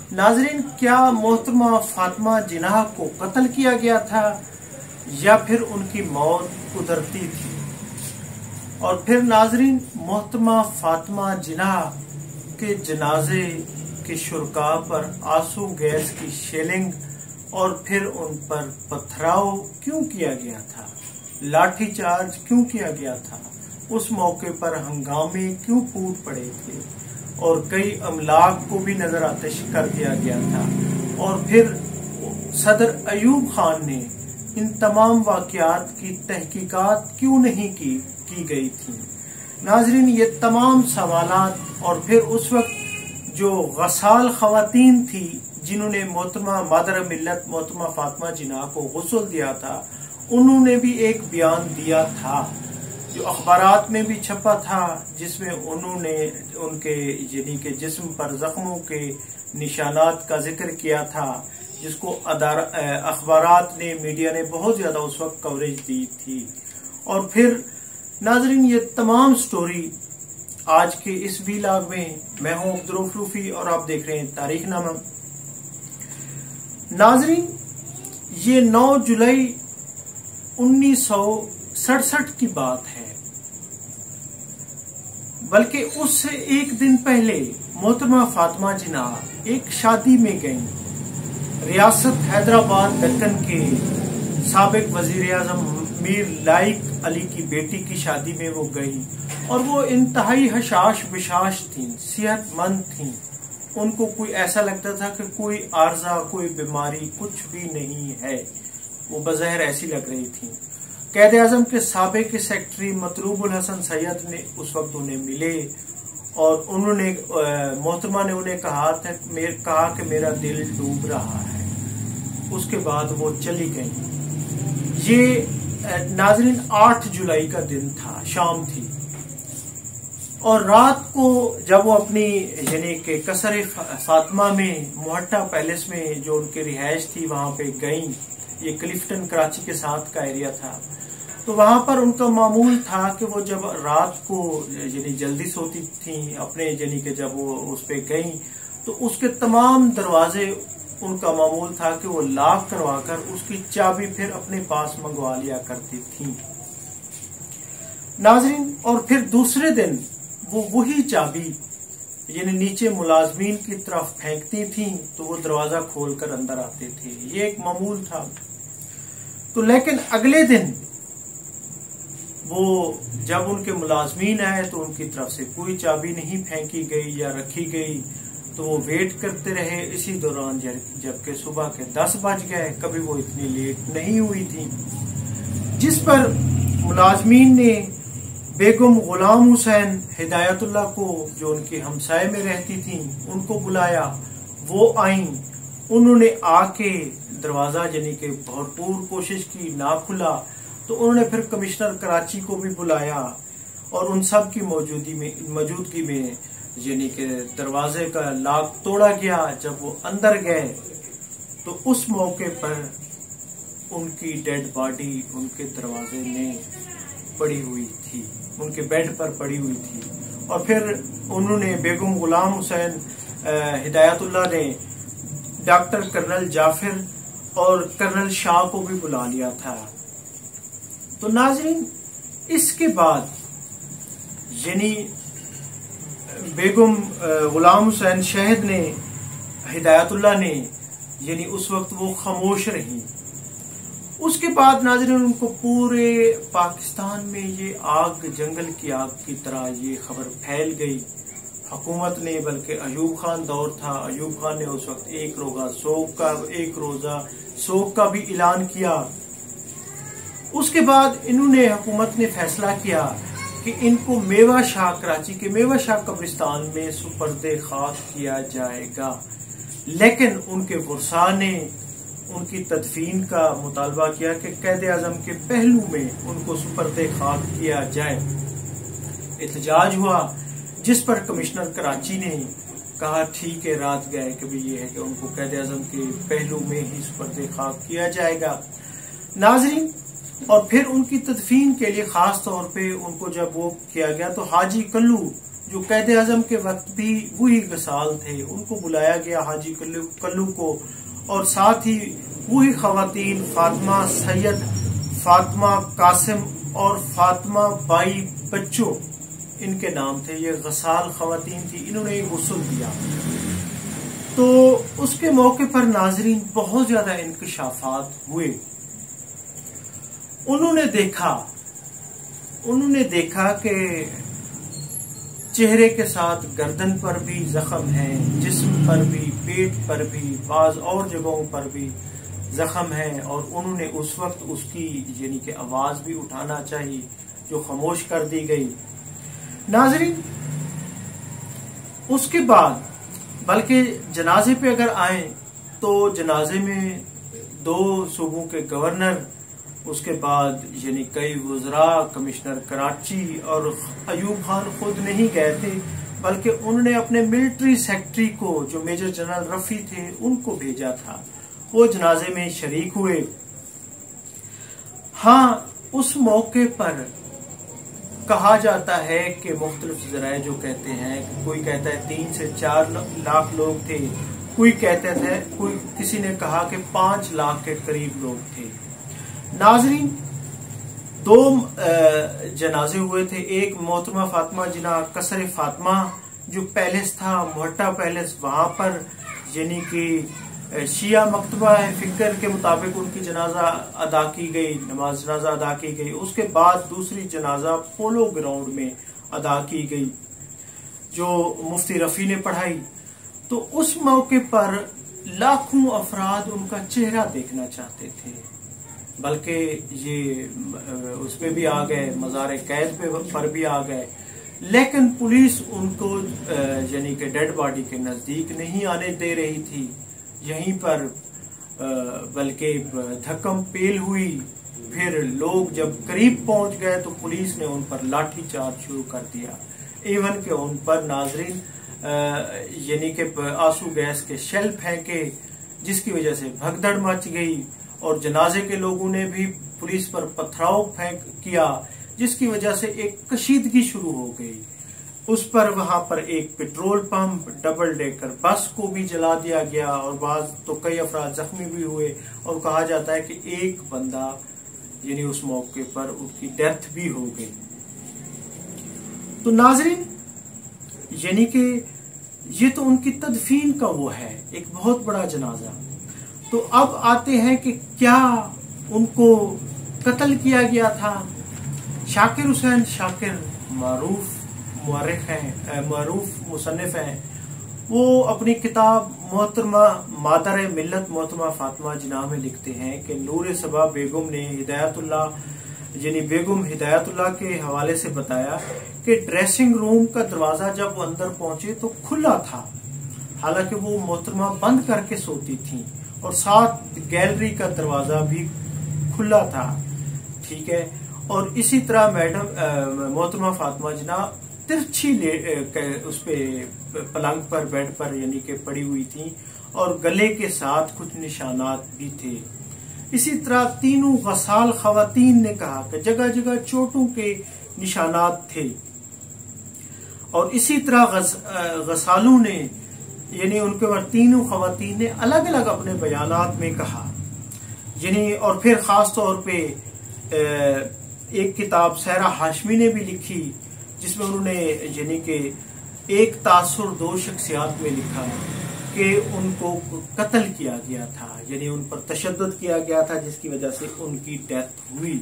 नाजरीन, क्या मोहतरमा फातिमा जिन्ना को कत्ल किया गया था या फिर उनकी मौत कुदरती थी? और फिर नाजरीन, मोहतरमा फातिमा जिन्ना के जनाजे के शुरका पर आंसू गैस की शेलिंग और फिर उन पर पथराव क्यों किया गया था? लाठीचार्ज क्यों किया गया था? उस मौके पर हंगामे क्यों फूट पड़े थे और कई अमलाक को भी नजर आतिश कर दिया गया था? और फिर सदर अयूब खान ने इन तमाम वाकयात की तहकीकात क्यों नहीं की गई थी? नाजरीन, ये तमाम सवालात और फिर उस वक्त जो गसाल खवातीन थी जिन्होंने मोहतरमा मादर मिल्लत मोहतरमा फातिमा जिन्ना को गुस्ल दिया था, उन्होंने भी एक बयान दिया था जो अखबारात में भी छपा था, जिसमें उन्होंने उनके यानी के जिस्म पर जख्मों के निशानात का जिक्र किया था, जिसको अखबारात ने, मीडिया ने बहुत ज्यादा उस वक्त कवरेज दी थी। और फिर नाजरीन, ये तमाम स्टोरी आज के इस वीलॉग में मैं हूं अब्दुल रूफी और आप देख रहे हैं तारीखनामा। नाजरीन, ये 9 जुलाई 1967 की बात है, बल्कि उससे एक दिन पहले मोहतरमा फातिमा जिन्ना एक शादी में गईं। रियासत हैदराबाद दक्कन के साबिक वजीर आजम मीर लाइक अली की बेटी की शादी में वो गईं और वो इंतहाई हशाश बिशाश थीं, सेहतमंद थीं। उनको कोई ऐसा लगता था कि कोई आर्जा, कोई बीमारी कुछ भी नहीं है। वो बज़ाहिर ऐसी लग रही थी। कैद आजम के साबिक सेक्रेटरी मतलूबुल हसन सैयद ने उस वक्त उन्हें मिले और उन्होंने मोहतरमा ने उन्हें कहा कि मेरा दिल डूब रहा है। उसके बाद वो चली गई। ये नाजरीन 8 जुलाई का दिन था, शाम थी और रात को जब वो अपनी यानी के कसर फातिमा में मोहट्टा पैलेस में जो उनकी रिहाइश थी वहां पे गईं। ये क्लिफ्टन कराची के साथ का एरिया था। तो वहां पर उनका मामूल था कि वो जब रात को यानी जल्दी सोती थी अपने यानी के जब वो उस पे गईं तो उसके तमाम दरवाजे उनका मामूल था कि वो लॉक करवाकर उसकी चाबी फिर अपने पास मंगवा लिया करती थी नाजरीन। और फिर दूसरे दिन वो वही चाबी यानी नीचे मुलाजमीन की तरफ फेंकती थी तो वो दरवाजा खोलकर अंदर आते थे। ये एक मामूल था। तो लेकिन अगले दिन वो जब उनके मुलाजमीन आए तो उनकी तरफ से कोई चाबी नहीं फेंकी गई या रखी गई। तो वो वेट करते रहे। इसी दौरान जबकि सुबह के 10 बज गए, कभी वो इतनी लेट नहीं हुई थी, जिस पर मुलाजमीन ने बेगम गुलाम हुसैन हिदायतुल्लाह को, जो उनके हमसाये में रहती थी, उनको बुलाया। वो आईं। उन्होंने आके दरवाजा यानी कि भरपूर कोशिश की, ना खुला। तो उन्होंने फिर कमिश्नर कराची को भी बुलाया और उन सब की मौजूदगी में यानी कि दरवाजे का लॉक तोड़ा गया। जब वो अंदर गए तो उस मौके पर उनकी डेड बॉडी उनके दरवाजे में पड़ी हुई थी, उनके बेड पर पड़ी हुई थी। और फिर उन्होंने बेगम गुलाम हुसैन हिदायतुल्लाह ने डॉक्टर कर्नल जाफिर और कर्नल शाह को भी बुला लिया था। तो नाजरीन, इसके बाद यानी बेगम गुलाम हुसैन शहद ने, हिदायतुल्लाह ने, यानी उस वक्त वो खामोश रही। उसके बाद नाज़रीन उनको पूरे पाकिस्तान में ये आग, जंगल की आग की तरह ये खबर फैल गई। हुकूमत ने, बल्कि अयूब खान दौर था, अयूब खान ने उस वक्त एक रोजा सोग का भी ऐलान किया। उसके बाद इन्होंने, हुकूमत ने फैसला किया कि इनको मेवा शाह, कराची के मेवा शाह कब्रिस्तान में सुपर्दे खाक किया जाएगा। लेकिन उनके वर्सा ने उनकी तदफीन का मुतालबा किया कि कैद आजम के पहलू में उनको सुपर्दे खाक किया जाए। एहतजाज हुआ, जिस पर कमिश्नर कराची ने कहा ठीक है, रात गए कि भी ये है कि उनको कैद आजम के पहलू में ही सुपर्दे खाक किया जाएगा नाजरीन। और फिर उनकी तदफीन के लिए खास तौर पे उनको जब वो किया गया तो हाजी कल्लू جو قید اعظم کے وقت بھی وہی غسال تھے، ان کو بلایا گیا حاجی کلو کو، اور ساتھ ہی وہی خواتین فاطمہ سید، فاطمہ قاسم اور فاطمہ بائی بچو ان کے نام تھے، یہ غسال خواتین تھی، انہوں نے غسل دیا۔ تو اس کے موقع پر ناظرین بہت زیادہ انکشافات ہوئے۔ انہوں نے دیکھا کہ چہرے کے ساتھ گردن پر بھی زخم ہے، جسم پر بھی، پیٹ پر بھی، بعض اور جگہوں پر بھی زخم ہے، اور انہوں نے اس وقت اس کی یعنی کہ آواز بھی اٹھانا چاہیے جو خاموش کر دی گئی۔ ناظرین اس کے بعد بلکہ جنازے پہ اگر آئیں تو جنازے میں 2 صوبوں کے گورنر، اس کے بعد یعنی کئی وزراء، کمشنر کراچی اور ایوب خان خود نہیں گئے تھے، بلکہ انہوں نے اپنے ملٹری سیکرٹری کو جو میجر جنرل رفیع تھے ان کو بھیجا تھا، وہ جنازے میں شریک ہوئے۔ ہاں اس موقع پر کہا جاتا ہے کہ مختلف ذرائع جو کہتے ہیں، کوئی کہتا ہے 3 سے 4 لاکھ لوگ تھے، کوئی کہتے تھے، کسی نے کہا کہ 5 لاکھ کے قریب لوگ تھے۔ ناظرین 2 جنازے ہوئے تھے، ایک محترمہ فاطمہ جناح قصر فاطمہ جو پیلس تھا، موہٹا پیلس، وہاں پر یعنی کہ شیعہ مکتبہ فکر کے مطابق ان کی جنازہ ادا کی گئی، نماز جنازہ ادا کی گئی۔ اس کے بعد دوسری جنازہ پولو گراؤنڈ میں ادا کی گئی جو مفتی رفیع نے پڑھائی۔ تو اس موقع پر لاکھوں افراد ان کا چہرہ دیکھنا چاہتے تھے، بلکہ یہ اس پہ بھی آ گئے، مزار قید پر بھی آ گئے، لیکن پولیس ان کو یعنی کہ ڈیڈ باڈی کے نزدیک نہیں آنے دے رہی تھی، یہیں پر بلکہ دھکم پیل ہوئی۔ پھر لوگ جب قریب پہنچ گئے تو پولیس نے ان پر لاٹھی چارج شروع کر دیا، ایون کہ ان پر ناظرین یعنی کہ آنسو گیس کے شیل پھینکے، جس کی وجہ سے بھگدڑ مچ گئی، اور جنازے کے لوگوں نے بھی پولیس پر پتھراؤ کیا، جس کی وجہ سے ایک کشیدگی شروع ہو گئی۔ اس پر وہاں پر ایک پیٹرول پمپ، ڈبل ڈیکر بس کو بھی جلا دیا گیا، اور بعض تو کئی افراد زخمی بھی ہوئے، اور کہا جاتا ہے کہ ایک بندہ یعنی اس موقع پر ان کی ڈیتھ بھی ہو گئی۔ تو ناظرین یعنی کہ یہ تو ان کی تدفین کا وہ ہے ایک بہت بڑا جنازہ۔ تو اب آتے ہیں کہ کیا ان کو قتل کیا گیا تھا؟ شاکر حسین شاکر معروف مورخ ہیں، معروف مصنف ہیں، وہ اپنی کتاب محترمہ مادر ملت محترمہ فاطمہ جناح میں لکھتے ہیں کہ نور صبا بیگم نے ہدایت اللہ یعنی بیگم ہدایت اللہ کے حوالے سے بتایا کہ ڈریسنگ روم کا دروازہ جب وہ اندر پہنچے تو کھلا تھا، حالانکہ وہ محترمہ بند کر کے سوتی تھیں، اور ساتھ گیلری کا دروازہ بھی کھلا تھا، ٹھیک ہے۔ اور اسی طرح میڈم محترمہ فاطمہ جناح ترچھی اس پہ پلنگ پر بیڈ پر یعنی کہ پڑی ہوئی تھیں، اور گلے کے ساتھ کچھ نشانات بھی تھے۔ اسی طرح تینوں غسال خواتین نے کہا کہ جگہ جگہ چوٹوں کے نشانات تھے، اور اسی طرح غسالوں نے یعنی ان کے تینوں خواتین نے الگ الگ اپنے بیانات میں کہا یعنی، اور پھر خاص طور پہ ایک کتاب سہرا ہاشمی نے بھی لکھی جس میں انہوں نے یعنی کہ ایک تاثر 2 شخصیات میں لکھا کہ ان کو قتل کیا گیا تھا، یعنی ان پر تشدد کیا گیا تھا، جس کی وجہ سے ان کی ڈیتھ ہوئی۔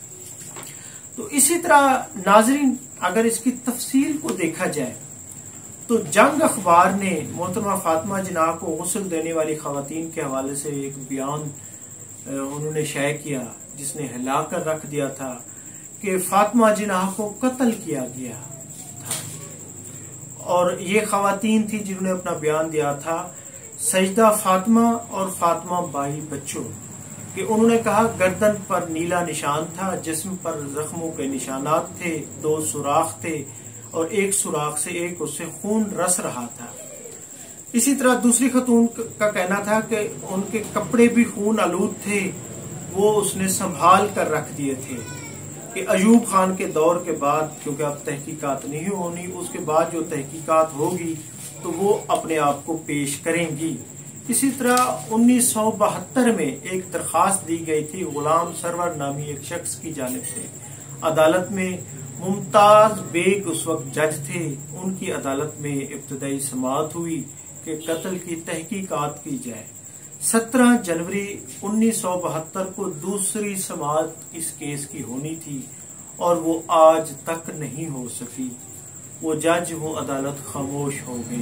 تو اسی طرح ناظرین اگر اس کی تفصیل کو دیکھا جائے تو جنگ اخبار نے محترمہ فاطمہ جناح کو غسل دینے والی خواتین کے حوالے سے ایک بیان انہوں نے شائع کیا، جس نے ہلا کر رکھ دیا تھا کہ فاطمہ جناح کو قتل کیا گیا تھا، اور یہ خواتین تھی جنہوں نے اپنا بیان دیا تھا، سجدہ فاطمہ اور فاطمہ بائی بچو، کہ انہوں نے کہا گردن پر نیلا نشان تھا، جسم پر زخموں کے نشانات تھے، 2 سوراخ تھے، اور ایک سوراخ سے اس سے خون رس رہا تھا۔ اسی طرح دوسری خاتون کا کہنا تھا کہ ان کے کپڑے بھی خون آلود تھے، وہ اس نے سنبھال کر رکھ دیے تھے، کہ ایوب خان کے دور کے بعد کیونکہ اب تحقیقات نہیں ہونی، اس کے بعد جو تحقیقات ہوگی تو وہ اپنے آپ کو پیش کریں گی۔ اسی طرح 1972 میں ایک درخواست دی گئی تھی غلام سرور نامی ایک شخص کی جانب سے عدالت میں۔ ممتاز بیگ اس وقت جج تھے، ان کی عدالت میں ابتدائی سماعت ہوئی کہ قتل کی تحقیقات کی جائے۔ 17 جنوری 1972 کو دوسری سماعت اس کیس کی ہونی تھی اور وہ آج تک نہیں ہو سکی۔ وہ جج، وہ عدالت خاموش ہو گئی،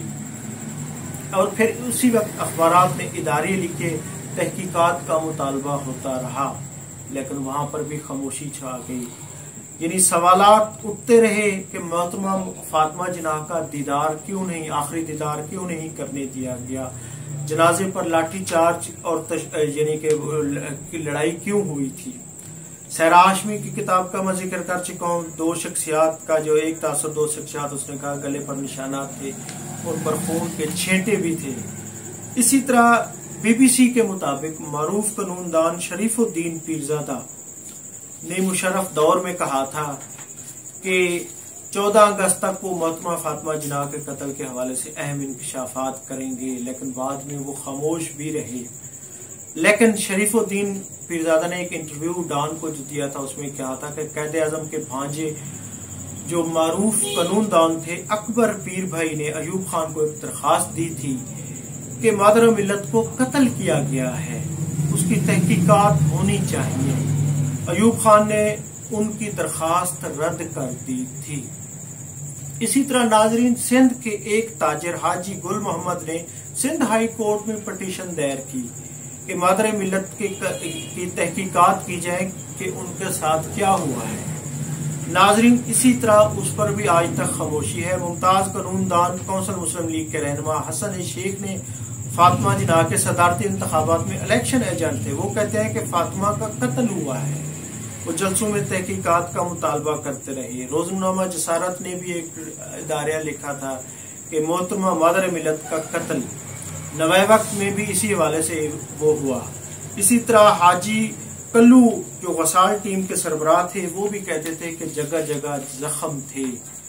اور پھر اسی وقت اخبارات نے ادارے لکھے، تحقیقات کا مطالبہ ہوتا رہا، لیکن وہاں پر بھی خاموشی چھا گئی۔ یعنی سوالات اٹھتے رہے کہ محترمہ فاطمہ جناح کا دیدار کیوں نہیں، آخری دیدار کیوں نہیں کرنے دیا گیا، جنازے پر لاٹھی چارج اور یعنی کہ لڑائی کیوں ہوئی تھی۔ سحرا ہاشمی کی کتاب کا میں ذکر کر چکا ہوں، 2 شخصیات کا جو ایک تاثر 2 شخصیات، اس نے کہا گلے پر نشانات تھے، ان پر خون کے چھینٹے بھی تھے۔ اسی طرح بی بی سی کے مطابق معروف قانون دان شریف الدین پیرزادہ نے مشرف دور میں کہا تھا کہ 14 اگست تک وہ محترمہ فاطمہ جناح کے قتل کے حوالے سے اہم انکشافات کریں گے، لیکن بعد میں وہ خاموش بھی رہے۔ لیکن شریف الدین پیرزادہ نے ایک انٹرویو ڈان کو جو دیا تھا، اس میں کہا تھا کہ قائد اعظم کے بھانجے جو معروف قانون دان تھے اکبر پیر بھائی نے ایوب خان کو ایک درخواست دی تھی کہ مادر ملت کو قتل کیا گیا ہے، اس کی تحقیقات ہونی چاہیے۔ ایوب خان نے ان کی درخواست رد کر دی تھی۔ اسی طرح ناظرین، سندھ کے ایک تاجر حاجی گل محمد نے سندھ ہائی کورٹ میں پٹیشن دائر کی کہ مادر ملت کی تحقیقات کی جائے کہ ان کے ساتھ کیا ہوا ہے۔ ناظرین، اسی طرح اس پر بھی آج تک خاموشی ہے۔ ممتاز قانون دان کونسل مسلم لیگ کے رہنما حسن شیخ نے فاطمہ جناح کے صدارتی انتخابات میں الیکشن ایجنٹ تھے، وہ کہتے ہیں کہ فاطمہ کا قتل ہوا ہے۔ وہ جلسوں میں تحقیقات کا مطالبہ کرتے رہے۔ روزنامہ جسارت نے بھی ایک اداریہ لکھا تھا کہ محترمہ مادر ملت کا قتل نوے وقت میں بھی اسی حوالے سے وہ ہوا۔ اسی طرح حاجی کلو جو غسال ٹیم کے سربراہ تھے، وہ بھی کہتے تھے کہ جگہ جگہ زخم تھے۔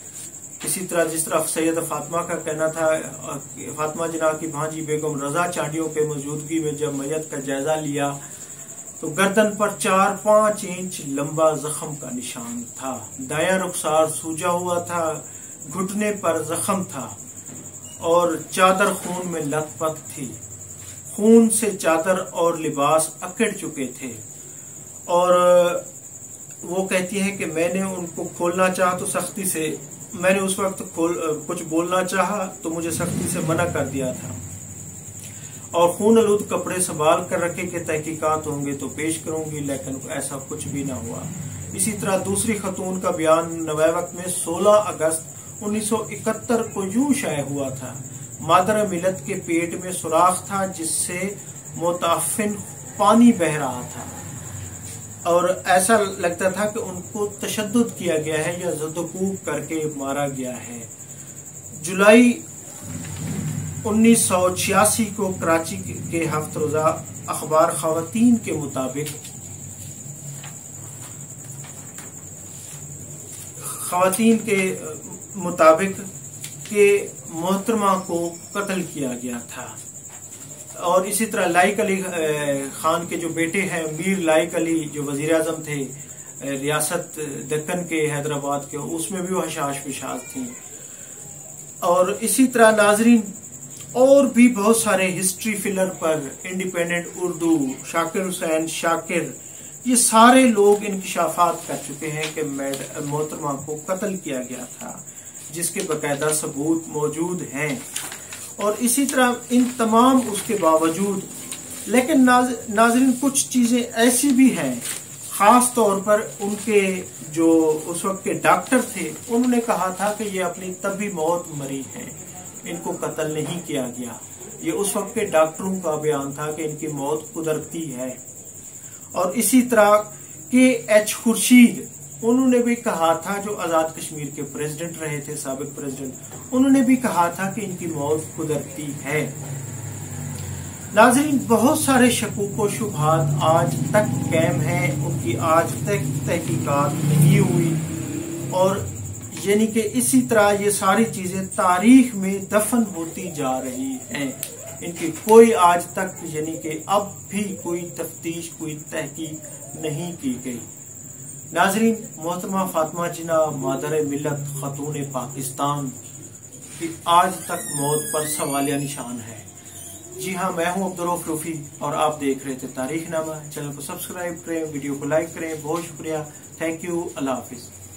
اسی طرح جس طرح سید فاطمہ کا کہنا تھا، فاطمہ جناح کی بھانجی بیگم رضا چانڈیوں کے موجودگی میں جب میت کا جائزہ لیا تو گردن پر 4-5 انچ لمبا زخم کا نشان تھا، دایاں رخسار سوجا ہوا تھا، گھٹنے پر زخم تھا اور چادر خون میں لت پت تھی۔ خون سے چادر اور لباس اکڑ چکے تھے، اور وہ کہتی ہے کہ میں نے ان کو کھولنا چاہا تو سختی سے، میں نے اس وقت کچھ بولنا چاہا تو مجھے سختی سے منع کر دیا تھا، اور خون آلود کپڑے سنبھال کر رکھے کہ تحقیقات ہوں گے تو پیش کروں گی، لیکن ایسا کچھ بھی نہ ہوا۔ اسی طرح دوسری خاتون کا بیان نوے وقت میں 16 اگست 1971 کو یوں شائع ہوا تھا: مادر ملت کے پیٹ میں سوراخ تھا جس سے متعفن پانی بہہ رہا تھا، اور ایسا لگتا تھا کہ ان کو تشدد کیا گیا ہے یا زدوکوب کر کے مارا گیا ہے۔ جولائی 1986 کو کراچی کے ہفت روزہ اخبار خواتین کے مطابق کہ محترمہ کو قتل کیا گیا تھا، اور اسی طرح لائق علی خان کے جو بیٹے ہیں میر لائق علی جو وزیر اعظم تھے ریاست دکن کے حیدرآباد کے، اس میں بھی وہ حشاش پشاش تھیں۔ اور اسی طرح ناظرین اور بھی بہت سارے ہسٹری فلر پر، انڈیپینڈنٹ اردو، شاکر حسین شاکر، یہ سارے لوگ انکشافات کر چکے ہیں کہ محترمہ کو قتل کیا گیا تھا، جس کے باقاعدہ ثبوت موجود ہیں۔ اور اسی طرح ان تمام اس کے باوجود لیکن ناظرین کچھ چیزیں ایسی بھی ہیں، خاص طور پر ان کے جو اس وقت کے ڈاکٹر تھے، انہوں نے کہا تھا کہ یہ اپنی طبی موت مری ہیں، ان کو قتل نہیں کیا گیا۔ یہ اس وقت کے ڈاکٹروں کا بیان تھا کہ ان کی موت قدرتی ہے۔ اور اسی طرح کے ایچ خورشید، انہوں نے بھی کہا تھا، جو آزاد کشمیر کے پریزیڈنٹ رہے تھے، سابق پریزیڈنٹ، انہوں نے بھی کہا تھا کہ ان کی موت قدرتی ہے۔ ناظرین، بہت سارے شکوک و شبہات آج تک قائم ہیں، ان کی آج تک تحقیقات نہیں ہوئی، اور یعنی کہ اسی طرح یہ ساری چیزیں تاریخ میں دفن ہوتی جا رہی ہیں، ان کی کوئی آج تک یعنی کہ اب بھی کوئی تفتیش، کوئی تحقیق نہیں کی گئی۔ ناظرین، محترمہ فاطمہ جناح مادر ملت خاتون پاکستان کی آج تک موت پر سوالیہ نشان ہے۔ جی ہاں، میں ہوں عبدالرؤف روفی اور آپ دیکھ رہے تھے تاریخ نامہ۔ چینل کو سبسکرائب کریں، ویڈیو کو لائک کریں۔ بہت شکریہ، تھینک یو، اللہ حافظ۔